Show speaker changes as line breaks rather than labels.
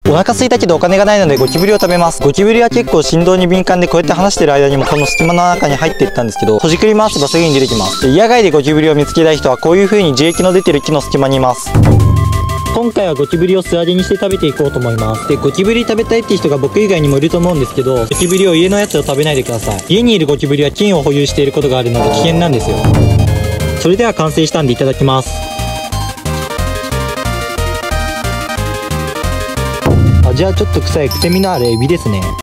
お腹空いたけどお金がないのでゴキブリを食べます。ゴキブリは結構振動に敏感で、こうやって話してる間にもこの隙間の中に入っていったんですけど、ほじくり回せばすぐに出てきます。で、野外でゴキブリを見つけたい人はこういう風に樹液の出てる木の隙間にいます。今回はゴキブリを素揚げにして食べていこうと思います。で、ゴキブリ食べたいって人が僕以外にもいると思うんですけど、ゴキブリを家のやつを食べないでください。家にいるゴキブリは菌を保有していることがあるので危険なんですよ。それでは完成したんでいただきます。味はちょっと臭い、癖味のあるエビですね。